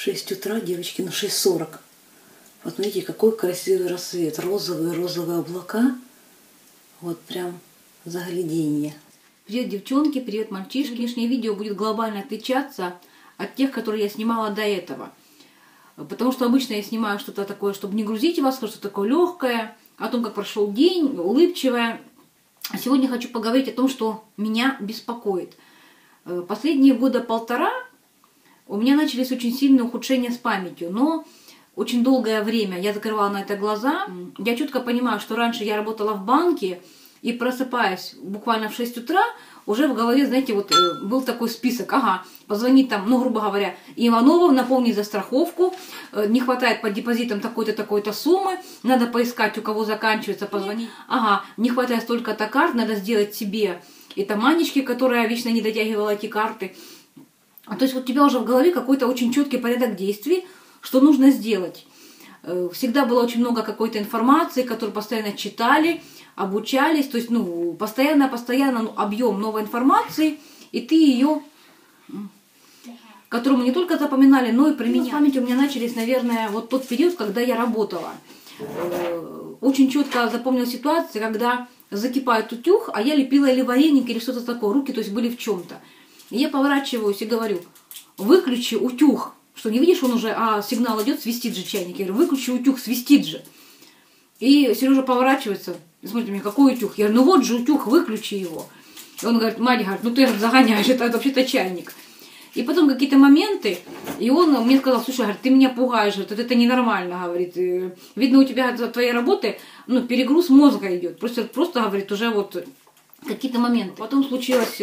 6 утра, девочки, 6:40. Вот смотрите, какой красивый рассвет. Розовые облака. Вот прям загляденье. Привет, девчонки, привет, мальчишки. Сегодняшнее видео будет глобально отличаться от тех, которые я снимала до этого. Потому что обычно я снимаю что-то такое, чтобы не грузить вас, что-то такое легкое, о том, как прошел день, улыбчивое. А сегодня хочу поговорить о том, что меня беспокоит. Последние года полтора у меня начались очень сильные ухудшения с памятью, но очень долгое время я закрывала на это глаза. Я четко понимаю, что раньше я работала в банке, и просыпаясь буквально в 6 утра, уже в голове, знаете, вот был такой список. Ага, позвонить там, ну, грубо говоря, Иванову, напомнить за страховку, не хватает по депозитам такой-то, такой-то суммы, надо поискать, у кого заканчивается, позвонить. Ага, не хватает столько-то карт, надо сделать себе это Манечке, которая вечно не дотягивала эти карты. То есть вот у тебя уже в голове какой-то очень четкий порядок действий, что нужно сделать. Всегда было очень много какой-то информации, которую постоянно читали, обучались, то есть, ну, постоянно объем новой информации, и ты ее, которую мы не только запоминали, но и применяли. В памяти у меня начались, наверное, вот тот период, когда я работала. Очень четко запомнила ситуацию, когда закипает утюг, а я лепила или вареник, или что-то такое, руки, то есть, были в чем-то. И я поворачиваюсь и говорю: выключи утюг. Что, не видишь, он уже, сигнал идет, свистит же чайник. Я говорю: выключи утюг, свистит же. И Сережа поворачивается и смотрит на меня: какой утюг? Я говорю: ну вот же утюг, выключи его. И он говорит: Маня, говорит, ну ты загоняешь, это вообще-то чайник. И потом какие-то моменты, и он мне сказал: слушай, говорит, ты меня пугаешь, говорит, это ненормально, говорит. Видно, у тебя от твоей работы, ну, перегруз мозга идет. Просто говорит, уже вот какие-то моменты. Потом случилось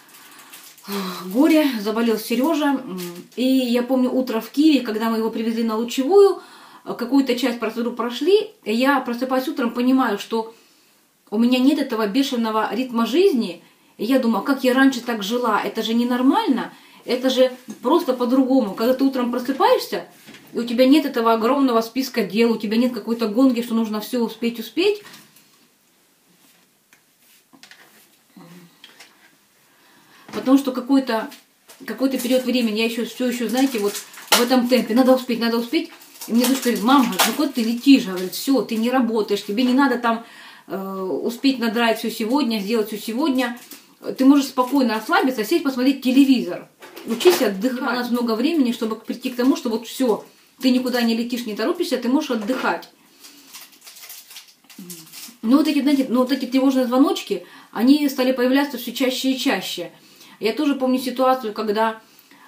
горе, заболел Сережа, и я помню утро в Киеве, когда мы его привезли на Лучевую, какую-то часть процедур прошли, и я, просыпаясь утром, понимаю, что у меня нет этого бешеного ритма жизни, и я думаю: как я раньше так жила, это же ненормально, это же просто по-другому. Когда ты утром просыпаешься, и у тебя нет этого огромного списка дел, у тебя нет какой-то гонки, что нужно все успеть, потому что какой-то период времени я все еще, знаете, вот в этом темпе, надо успеть. И мне дочка говорит: мама, ну куда ты летишь, говорит, все, ты не работаешь, тебе не надо там успеть надрать все сегодня, сделать все сегодня. Ты можешь спокойно расслабиться, сесть, посмотреть телевизор. Учись отдыхать. У нас много времени, чтобы прийти к тому, что вот все, ты никуда не летишь, не торопишься, ты можешь отдыхать. Но вот эти, знаете, тревожные звоночки, они стали появляться все чаще и чаще. Я тоже помню ситуацию, когда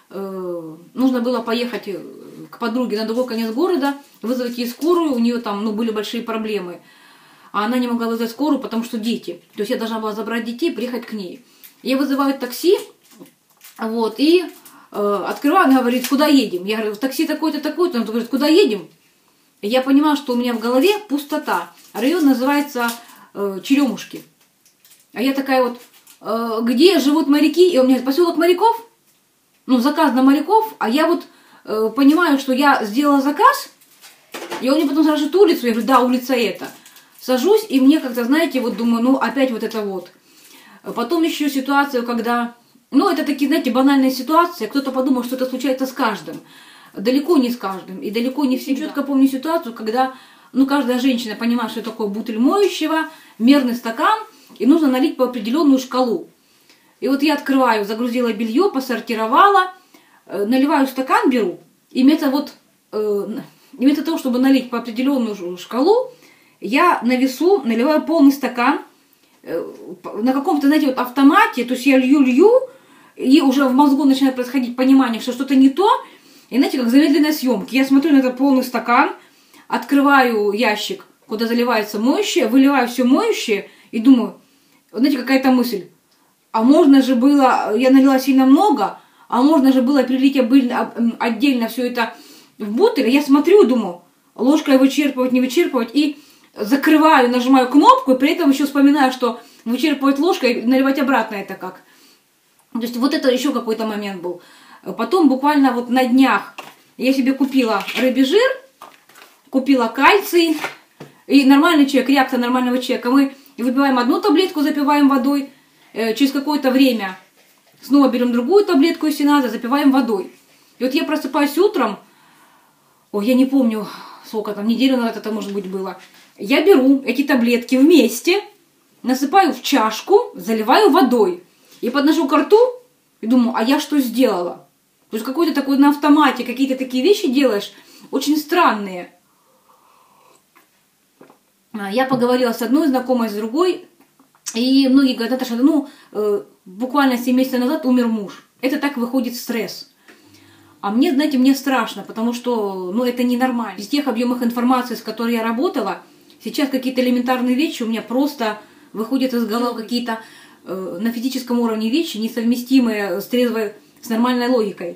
нужно было поехать к подруге на другой конец города, вызвать ей скорую, у нее там, ну, были большие проблемы. А она не могла вызвать скорую, потому что дети. То есть я должна была забрать детей и приехать к ней. Я вызываю такси, вот, и открываю, она говорит: куда едем? Я говорю: в такси такой-то, такой-то. Она говорит: куда едем? И я понимаю, что у меня в голове пустота. Район называется Черемушки. А я такая вот: где живут моряки? И у меня поселок моряков, ну, заказ на моряков, а я вот понимаю, что я сделала заказ, и он мне потом скажет улицу, я говорю: да, улица эта. Сажусь, и мне как-то, знаете, вот думаю, ну, опять вот это вот. Потом еще ситуацию, когда, ну, это такие, знаете, банальные ситуации, кто-то подумал, что это случается с каждым. Далеко не с каждым, и далеко не все. Четко помню ситуацию, когда, ну, каждая женщина понимает, что такое бутыль моющего, мерный стакан, и нужно налить по определенную шкалу. И вот я открываю, загрузила белье, посортировала, наливаю стакан, беру, и вместо того, чтобы налить по определенную шкалу, я на весу наливаю полный стакан на каком-то, знаете, вот автомате, то есть я лью, и уже в мозгу начинает происходить понимание, что что-то не то, и, знаете, как в замедленной съемке. Я смотрю на этот полный стакан, открываю ящик, куда заливается моющее, выливаю все моющее, и думаю, знаете, какая-то мысль: а можно же было, я налила сильно много, а можно же было прилить отдельно все это в бутыль. Я смотрю, думаю, ложкой вычерпывать, не вычерпывать, и закрываю, нажимаю кнопку, и при этом еще вспоминаю, что вычерпывать ложкой, наливать обратно это как. То есть вот это еще какой-то момент был. Потом буквально вот на днях я себе купила рыбий жир, купила кальций, и нормальный человек, реакция нормального человека. Мы выпиваем одну таблетку, запиваем водой, через какое-то время снова берем другую таблетку, если надо, запиваем водой. И вот я просыпаюсь утром, ой, я не помню, сколько там, неделю назад это, может быть, было. Я беру эти таблетки вместе, насыпаю в чашку, заливаю водой и подношу к рту и думаю, а я что сделала? То есть какой-то такой на автомате, какие-то такие вещи делаешь, очень странные. Я поговорила с одной знакомой, с другой, и многие говорят, Наташа, ну, буквально 7 месяцев назад умер муж. Это так выходит стресс. А мне, знаете, мне страшно, потому что, ну, это ненормально. Из тех объемов информации, с которой я работала, сейчас какие-то элементарные вещи у меня просто выходят из головы, какие-то на физическом уровне вещи, несовместимые с трезвой, с нормальной логикой.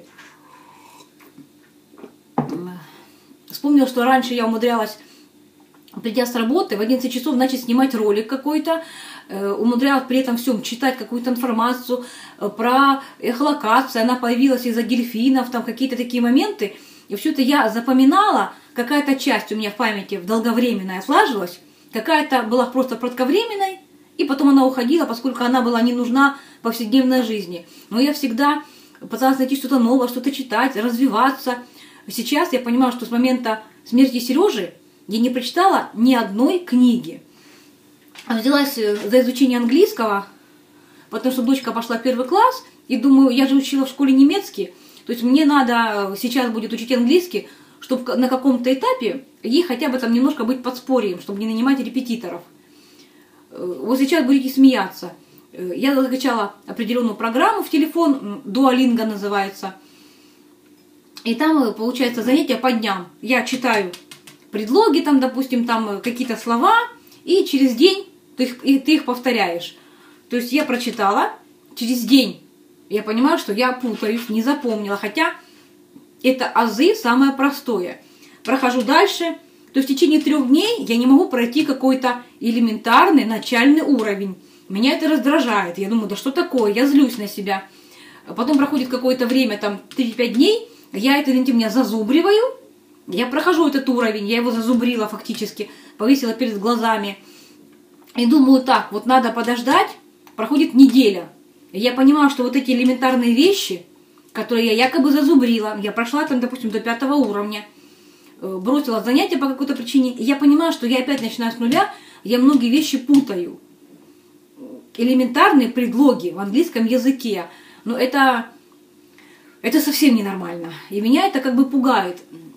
Вспомнила, что раньше я умудрялась, придя с работы, в 11 часов начать снимать ролик какой-то, умудрялась при этом всем читать какую-то информацию про эхолокацию, она появилась из-за дельфинов, там какие-то такие моменты. И все это я запоминала, какая-то часть у меня в памяти в долговременной отложилась, какая-то была просто кратковременной, и потом она уходила, поскольку она была не нужна в повседневной жизни. Но я всегда пыталась найти что-то новое, что-то читать, развиваться. Сейчас я понимаю, что с момента смерти Сережи я не прочитала ни одной книги. Взялась за изучение английского, потому что дочка пошла в 1 класс, и думаю, я же учила в школе немецкий, то есть мне надо сейчас будет учить английский, чтобы на каком-то этапе ей хотя бы там немножко быть подспорьем, чтобы не нанимать репетиторов. Вот сейчас будете смеяться. Я закачала определенную программу в телефон, Duolingo называется, и там получается занятия по дням. Я читаю предлоги, там, допустим, там какие-то слова, и через день ты их повторяешь. То есть я прочитала, через день я понимаю, что я путаюсь, не запомнила, хотя это азы самое простое. Прохожу дальше, то есть в течение 3 дней я не могу пройти какой-то элементарный начальный уровень. Меня это раздражает. Я думаю, да что такое, я злюсь на себя. Потом проходит какое-то время, там 3-5 дней, я это, извините меня, зазубриваю, я прохожу этот уровень, я его зазубрила фактически, повесила перед глазами. И думаю, так, вот надо подождать, проходит неделя. И я понимаю, что вот эти элементарные вещи, которые я якобы зазубрила, я прошла там, допустим, до 5 уровня, бросила занятия по какой-то причине, и я понимаю, что я опять начинаю с нуля, я многие вещи путаю. Элементарные предлоги в английском языке, но это совсем ненормально. И меня это как бы пугает.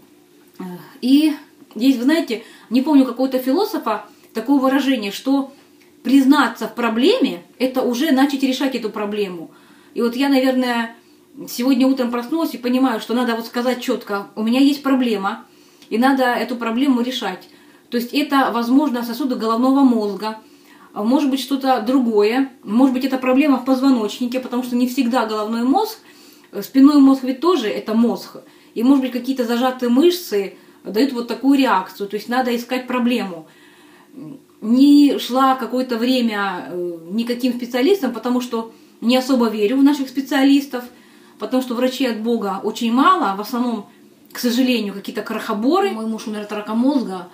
И есть, вы знаете, не помню какого-то философа, такое выражение, что признаться в проблеме – это уже начать решать эту проблему. И вот я, наверное, сегодня утром проснулась и понимаю, что надо вот сказать четко, у меня есть проблема, и надо эту проблему решать. То есть это, возможно, сосуды головного мозга, может быть, что-то другое, может быть, это проблема в позвоночнике, потому что не всегда головной мозг, спинной мозг ведь тоже это мозг, и, может быть, какие-то зажатые мышцы дают вот такую реакцию, то есть надо искать проблему. Не шла какое-то время никаким специалистам, потому что не особо верю в наших специалистов, потому что врачей от Бога очень мало, в основном, к сожалению, какие-то крохоборы. Мой муж умер от рака мозга,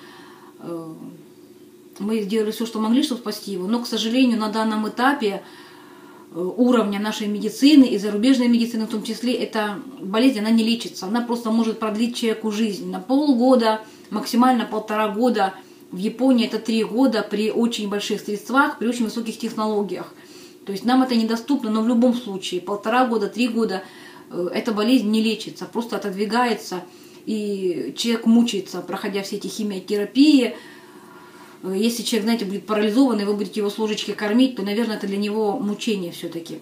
мы сделали все, что могли, чтобы спасти его, но, к сожалению, на данном этапе уровня нашей медицины и зарубежной медицины в том числе, эта болезнь, она не лечится, она просто может продлить человеку жизнь на полгода, максимально 1,5 года. В Японии это 3 года при очень больших средствах, при очень высоких технологиях. То есть нам это недоступно, но в любом случае 1,5 года, 3 года эта болезнь не лечится, просто отодвигается, и человек мучается, проходя все эти химиотерапии. Если человек, знаете, будет парализован, и вы будете его с ложечки кормить, то, наверное, это для него мучение все-таки.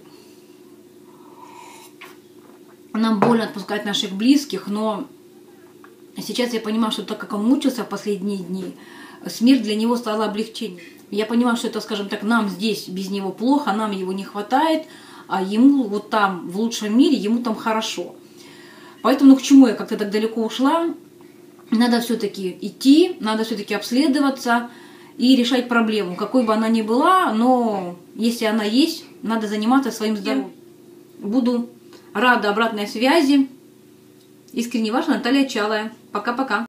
Нам больно отпускать наших близких, но сейчас я понимаю, что так как он мучился в последние дни, смерть для него стала облегчением. Я понимаю, что это, скажем так, нам здесь без него плохо, нам его не хватает, а ему вот там, в лучшем мире, ему там хорошо. Поэтому, ну, к чему я как-то так далеко ушла? Надо все-таки идти, надо все-таки обследоваться и решать проблему, какой бы она ни была, но если она есть, надо заниматься своим здоровьем. Буду рада обратной связи. Искренне ваша Наталья Чалая. Пока-пока.